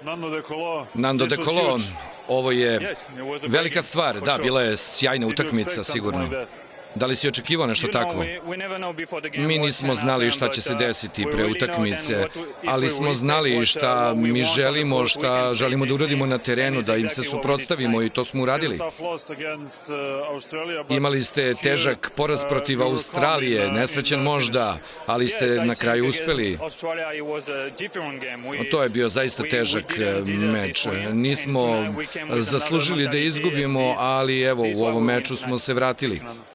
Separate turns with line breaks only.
Nando De Colo, ovo je velika stvar. Da, bila je sjajna utakmica, sigurno. Da li si očekivao nešto takvo? Mi nismo znali šta će se desiti pre utakmice, ali smo znali šta mi želimo, šta želimo da uradimo na terenu, da im se suprotstavimo i to smo uradili. Imali ste težak poraz protiv Australije, nesrećen možda, ali ste na kraju uspeli. To je bio zaista težak meč. Nismo zaslužili da izgubimo, ali evo, u ovom meču smo se vratili.